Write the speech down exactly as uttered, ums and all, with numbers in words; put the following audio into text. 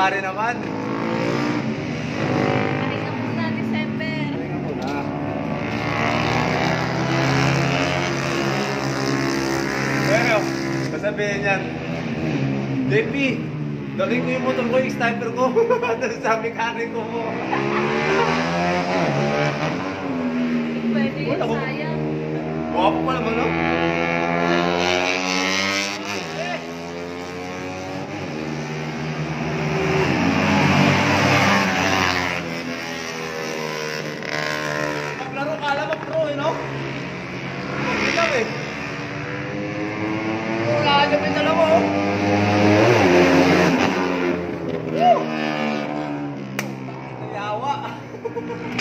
February naman. Kahit tapos na December. Tingnan mo na. Pero, sasabihin yan, J P, dali ko yung motor ko, yung sniper ko. Tapos sabi kanin ko mo. Pwede yun, sayang. Guwapo pa naman, no? Maglaro ka lang, mag-pro, eh, no? Okay lang, eh. Wala ka dyan yung dalawa, oh. Woo! Yawa.